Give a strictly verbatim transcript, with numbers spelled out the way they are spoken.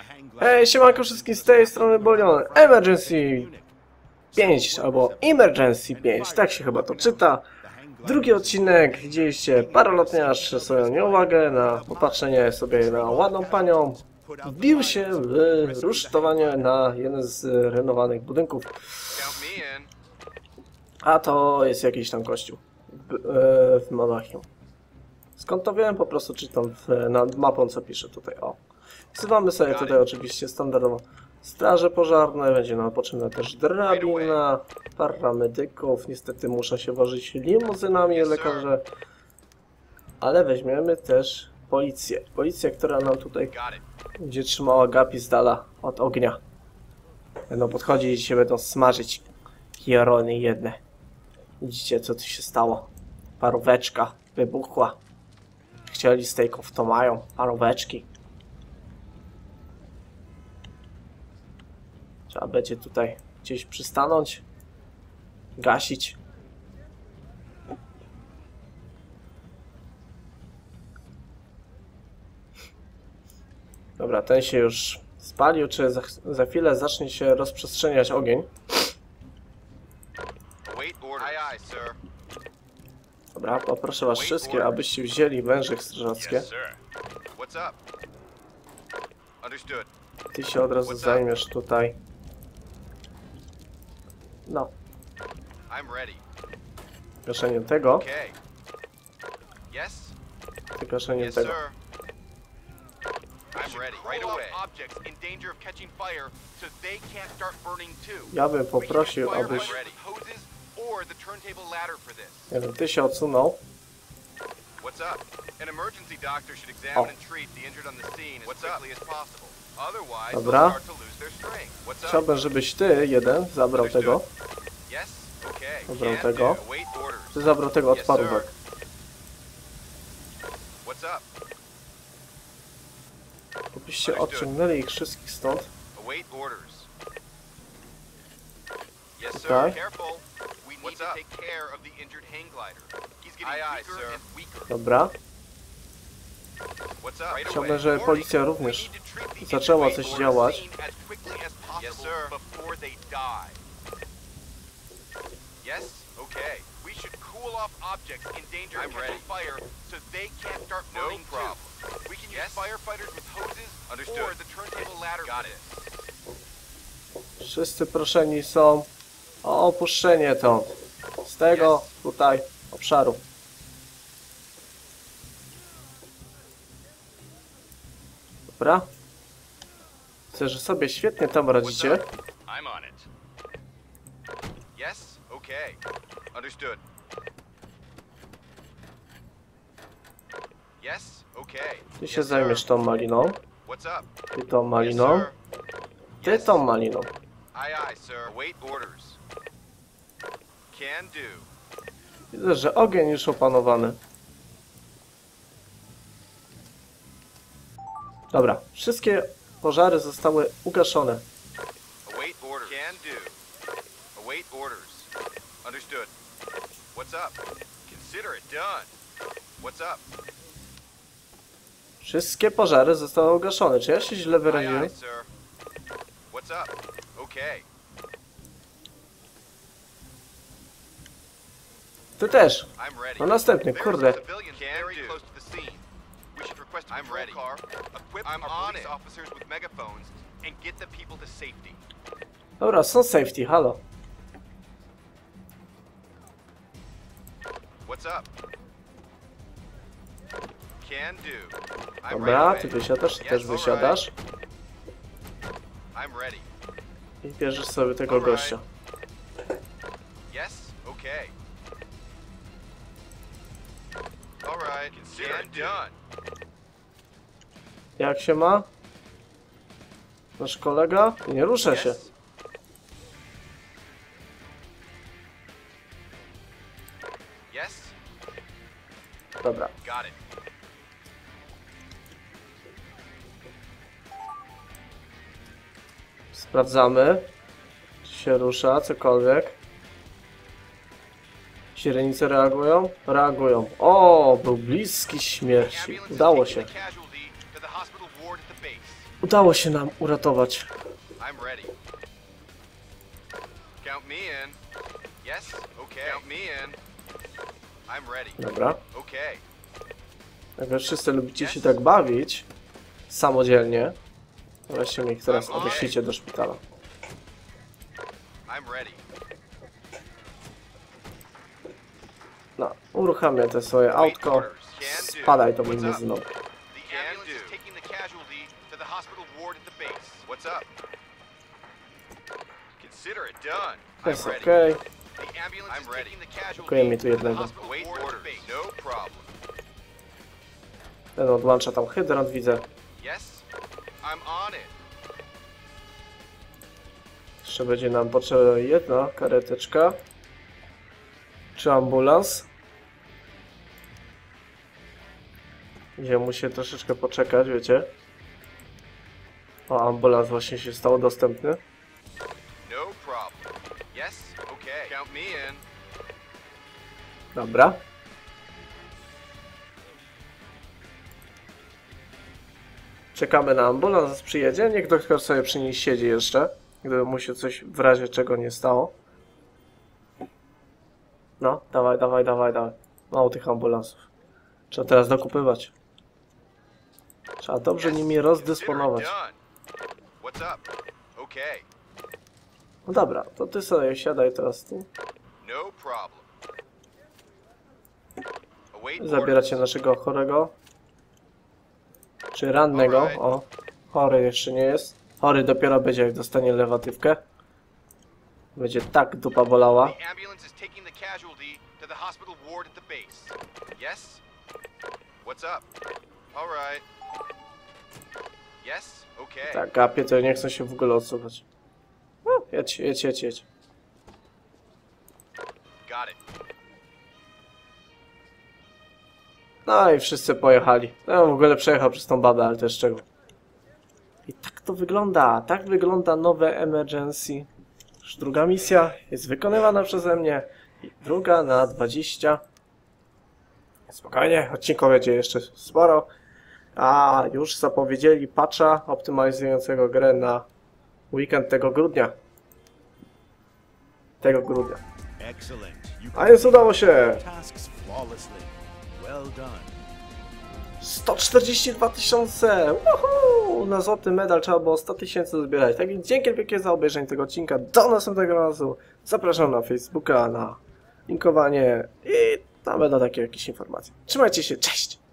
Hej, siemanko wszystkim, z tej strony Bolion. Emergency pięć albo Emergency pięć, tak się chyba to czyta. Drugi odcinek, widzieliście paralotniarz swoją nieuwagę na popatrzenie sobie na ładną panią. Wbił się w rusztowanie na jeden z renowanych budynków. A to jest jakiś tam kościół w, w Monachium. Skąd to wiem? Po prostu czytam w, nad mapą, co pisze tutaj. O. Wzywamy sobie tutaj oczywiście standardowo straże pożarne, będzie nam potrzebna też drabina, paramedyków, niestety muszę się wozić limuzynami lekarze, ale weźmiemy też policję. Policję, która nam tutaj będzie trzymała gapi z dala od ognia. Będą podchodzić i się będą smażyć pierony jedne. Widzicie, co tu się stało? Paróweczka wybuchła. Chcieli stejków, to mają paróweczki. Trzeba będzie tutaj gdzieś przystanąć, gasić. Dobra, ten się już spalił, czy za, za chwilę zacznie się rozprzestrzeniać ogień. Dobra, poproszę was wszystkich, abyście wzięli węże strażackie. Ty się od razu zajmiesz tutaj. No. Gaszeniem tego. Ty gaszeniem tego. Ja bym poprosił, abyś... Nie wiem, ty się odsunął. O. Dobra. Chciałbym, żebyś ty, jeden, zabrał tego. Zabrał tego. Ty zabrał tego od parówek. Żebyście odciągnęli ich wszystkich stąd. Tutaj. Dobra. Chciałbym, żeby policja również zaczęła coś działać. Wszyscy proszeni są o opuszczenie to z tego tutaj obszaru. Dobra. Myślę, że sobie świetnie tam radzicie. Ty się zajmiesz tą maliną. Ty tą maliną. Ty tą maliną. Widzę, że ogień już opanowany. Dobra, wszystkie pożary zostały ugaszone. Wszystkie pożary zostały ugaszone. Czy ja się źle wyraziłem? Ty też. No następny, kurde. Dobra, są safety, halo. Dobra, ty wysiadasz, ty też wysiadasz. I bierzesz sobie tego gościa. Jak się ma? Nasz kolega? Nie rusza się. Dobra. Sprawdzamy, czy się rusza, cokolwiek. Źrenice reagują? Reagują. O, był bliski śmierci. Udało się. Udało się nam uratować. I'm ready. Count me in. Yes? Okay. Count me in. I'm ready. Dobra. Okay. Jak wy wszyscy lubicie się tak bawić samodzielnie, to weźcie mnie teraz odeślijcie do szpitala. I'm ready. No, uruchamię te swoje autko. Spadaj to mi znowu. The ambulance is taking the casualty to the hospital ward at the base. What's up? Consider it done. Jest I'm ready. okej. The ambulance is taking the casualty Brakuje mi tu to the jednego. hospital ward at the base. No problem. Ten odłącza tam hydrant, widzę. Yes? I'm on it. Jeszcze będzie nam potrzebna jedna kareteczka. Czy ambulans? Gdzie musi troszeczkę poczekać, wiecie. O, ambulans właśnie się stał dostępny. No problem. Yes? Okay. Count me in. Dobra. Czekamy na ambulans, przyjedzie. Niech doktor sobie przy niej siedzi jeszcze. Gdyby mu się coś w razie czego nie stało. No, dawaj, dawaj, dawaj, dawaj. Mało tych ambulansów. Trzeba teraz dokupywać. Trzeba dobrze nimi rozdysponować. What's up? Okay. No dobra, to ty sobie siadaj teraz tu. No problem. Await Zabieracie naszego chorego. Czy rannego. O, chory jeszcze nie jest. Chory dopiero będzie, jak dostanie lewatywkę. Będzie tak dupa bolała. The ambulance is taking the casualty to the hospital ward at the base. Yes? What's up? All right. Yes? Okay. Tak, gapie to nie chcą się w ogóle odsuwać. No, jedź, jedź, jedź, jedź. Got it. No i wszyscy pojechali. No w ogóle przejechał przez tą babę, ale też czego. I tak to wygląda. Tak wygląda nowe emergency. Już druga misja jest wykonywana przeze mnie. I druga na dwadzieścia. Spokojnie, odcinków będzie jeszcze sporo. A już zapowiedzieli patcha optymalizującego grę na weekend tego grudnia. Tego grudnia. A więc udało się! sto czterdzieści dwa tysiące! Woohoo! Na złoty medal trzeba było sto tysięcy zbierać. Tak więc dzięki wielkie za obejrzenie tego odcinka. Do następnego razu. Zapraszam na Facebooka, na linkowanie i tam będą takie jakieś informacje. Trzymajcie się, cześć!